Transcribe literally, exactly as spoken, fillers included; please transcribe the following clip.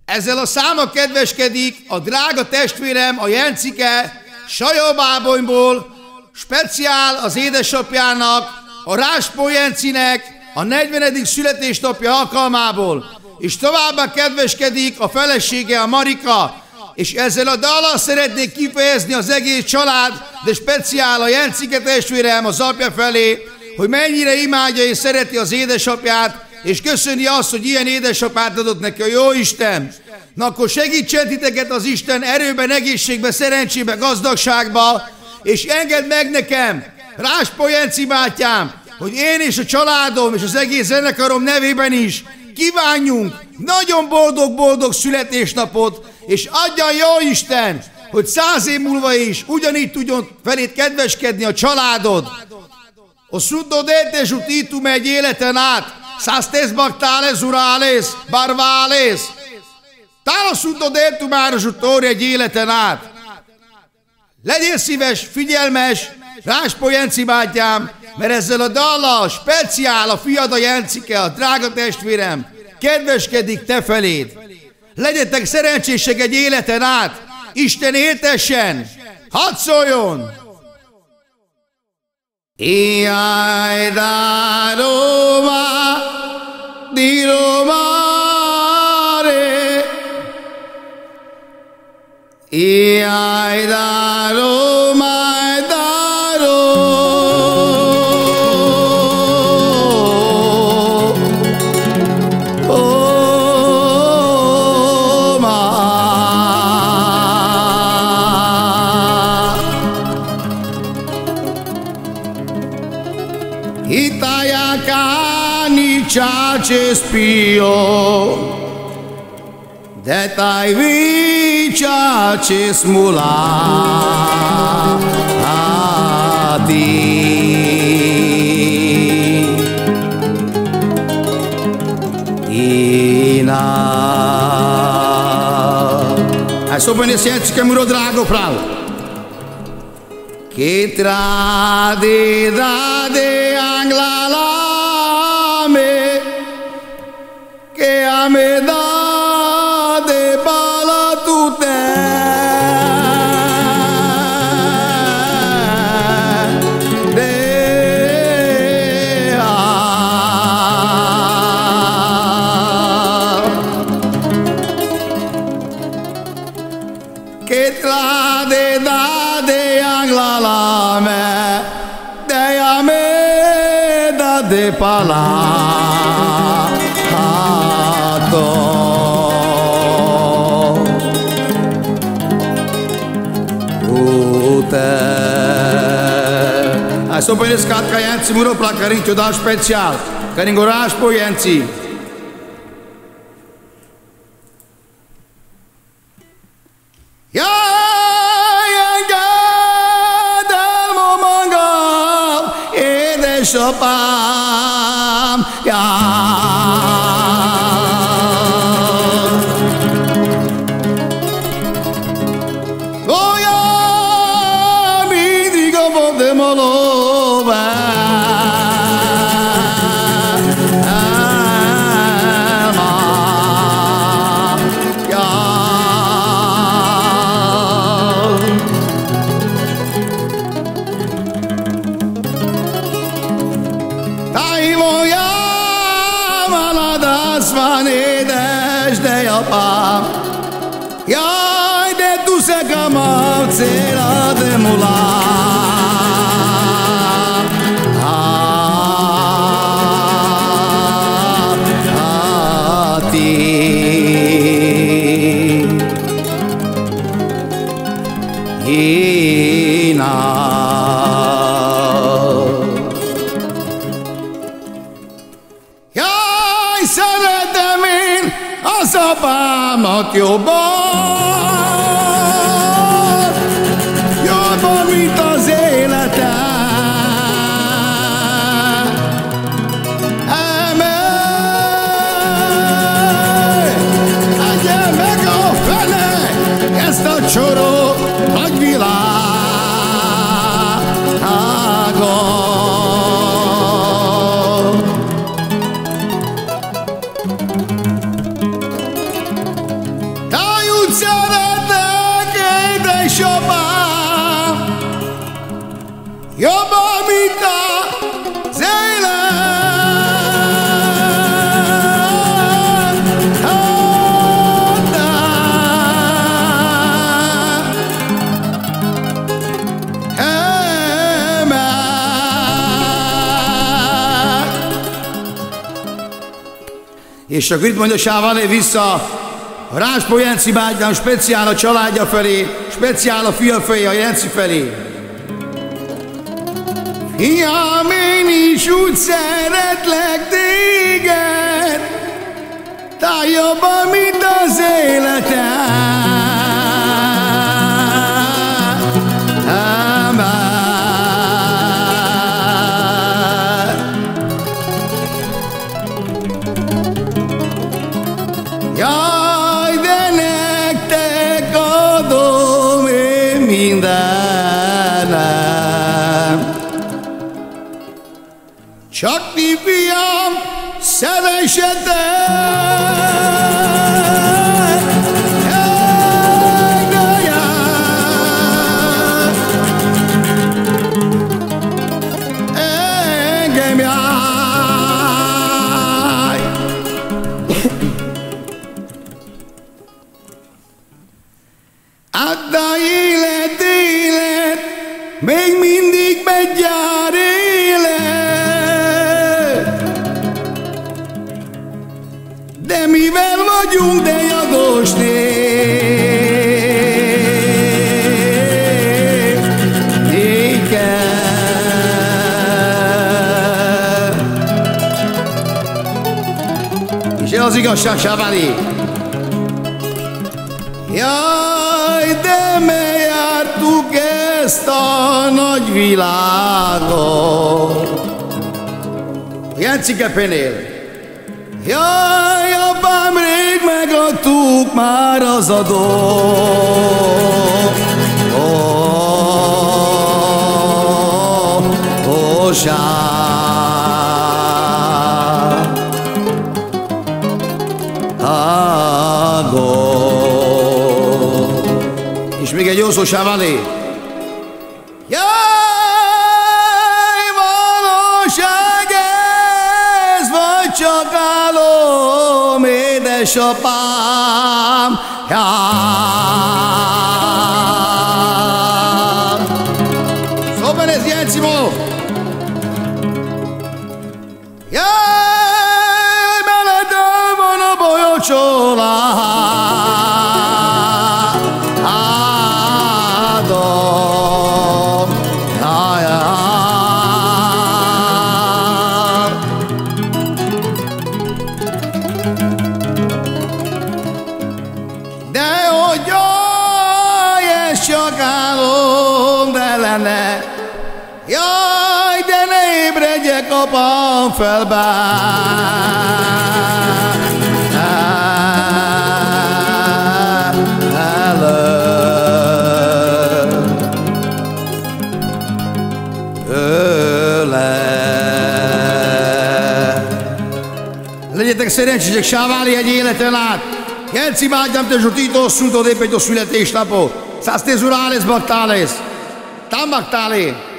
Ezzel a számmal kedveskedik a drága testvérem, a Jencike, Sajabábonyból, speciál az édesapjának, a Ráspó Jencinek a negyvenedik születésnapja alkalmából, és továbbá kedveskedik a felesége, a Marika, és ezzel a dallal szeretnék kifejezni az egész család, de speciál a Jencike testvérem az apja felé, hogy mennyire imádja és szereti az édesapját, és köszöni azt, hogy ilyen édesapát adott neki a Jóisten. Na akkor segítsen titeket az Isten erőben, egészségben, szerencsébe, gazdagságba, és engedd meg nekem, Ráspó Jenci bátyám, hogy én és a családom és az egész zenekarom nevében is kívánjunk nagyon boldog-boldog születésnapot, és adja a Jóisten, hogy száz év múlva is ugyanígy tudjon felét kedveskedni a családod. O suddo detes utitum egy életen át, száztész baktález urálész, barválész. Tála suddo detumáros utóri egy életen át. Legyél szíves, figyelmes, Ráspó Jenci bátyám, mert ezzel a dallal speciál a fiad, a Jencike, a drága testvérem, kedveskedik te feléd. Legyetek szerencsések egy életen át, Isten éltessen, hadd szóljon! Iaj, da, Roma, di Romare. Iaj, da, Roma, da, Ciace spio, de tai vi ciace smulati. Ina. Hai sopra ne sieci che muro drago pravo. Che trade da de anglala. Que a me da de bala tu te de a que tra de da de angla la me de a me da de pala. Hai să păi scat ca Jenci muro pra carinci o dau special, carinci oraș po Jenci. Ja, Jenci del momangal, édesapám, ja. Jaj, de tu se cama cera de mula. A ti. Ina. Jaj, szeretem én az apámat jobban. Jobban, mint az életem. Emelj! Egye meg a fene ezt a csoró nagy világot. jobban, mint az élet. És akkor itt mondja Sávalé vissza a Ráspó Jenci bátyám, speciál a családja felé, speciál a fia felé, a Jenci felé. Fiam, én is úgy szeretlek téged, te jobban, mint az életem. Jaj, de nektek adom én mindenem. Csak ti, fiam, szeressetek! Engem jaj! Add a élet, élet, még mindig megy jár élet. De mivel vagyunk, de jogos nép, nékem. És ez az igazság, Sávalé. Jaj, de me jártuk ezt a nagy világot. Jencike Pénél. Jaj, apám, rég megadtuk már az adót. Ó, ó, és még egy jó szó, Sávalé. Jaj, valóság ez, vagy csak álom, édesapám. Jaj. Szóval ez Jencimo. Jaj, meledől van a bolyocsolás. De hogy jaj, ez csak álom, de lenne. Jaj, de ne ébredjek, apám, felbár. Legyetek szerencsések, Sávalé egy életen át. Jenci bátyám, te zsutító szútod épp egy a születésnapot. Száz tézurálesz, baktálesz. Tám baktálé.